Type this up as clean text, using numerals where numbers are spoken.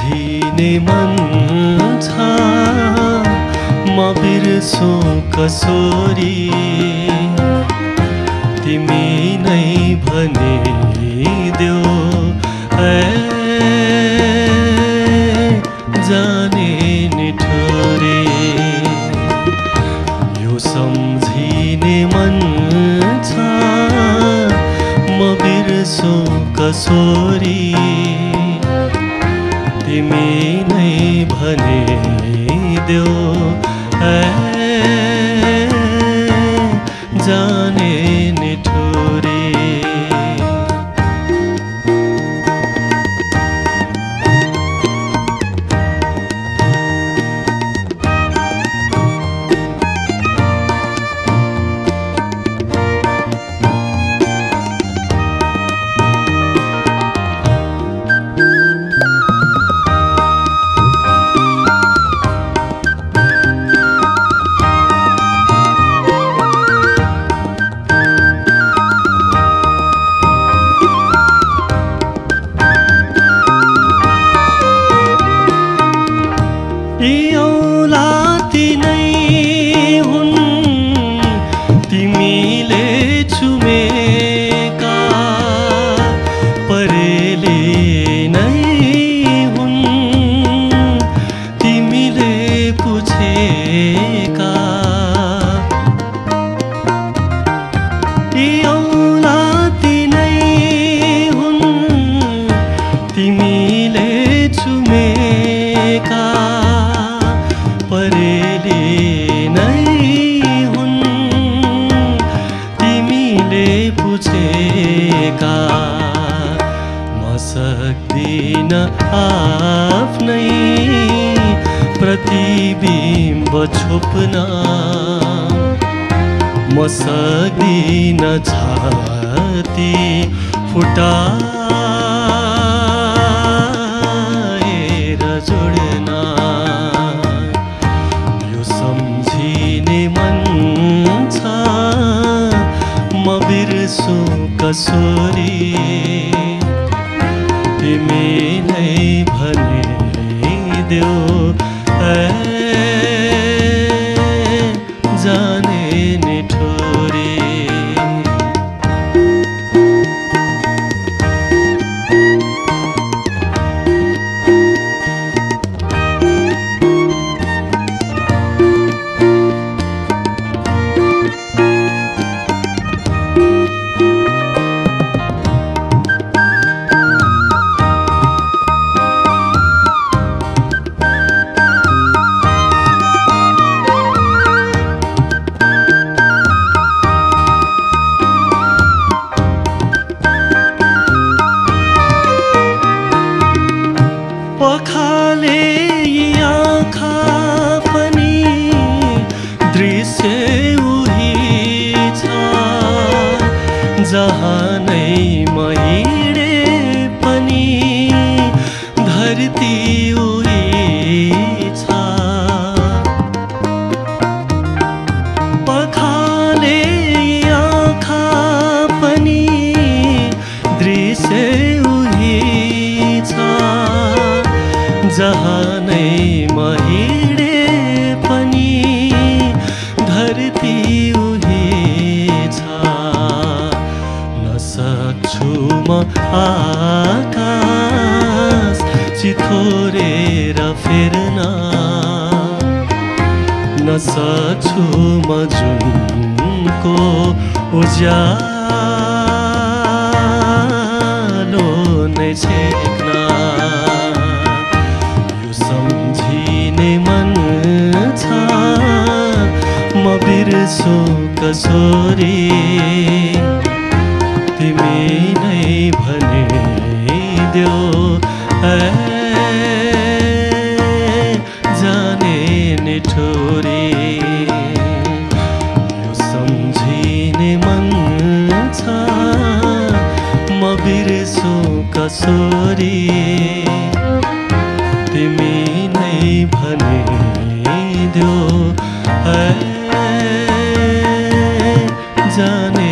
सम्झिने मन छ म बिर्सु कसोरी तिमी नै भनिदेऊ जाने निठुरे यो सम्झिने मन छ म बिर्सु कसोरी तिमी नै भनिदेऊ जाने निठुरे औलाती नै हुन् तिमीले चुमेका परेले नै हुन् तिमीले पुछेका औलाती नै हुन् तिमीले चुमेका परेले नै हुन् तिमीले पुछेका म सक्दिन आफ्नै प्रतिबिम्ब छोप्न म सक्दिन छाती फुटाएर जोड्न सम्झिने मन छ म बिर्सु कसोरी तिमी नै भनिदेऊ जाने निठुरे पखाले आँखा पनि दृश्य उही छ जहाँ नै म हिँडे पनि धरती उही छ पखाले आँखा पनि दृश्य उही छ जहाँ नै म हिँडे पनि धरती उही छ नसक्छु म आकाश चिथोरेर फेर्न नसक्छु म जुनको उज्यालो नै छेक्न सम्झिने मन छ म बिर्सु कसोरी तिमी नै भनिदेऊ जाने निठुरे यो सम्झिने मन छ म बिर्सु कसोरी तिमी नै भनिदेऊ जाने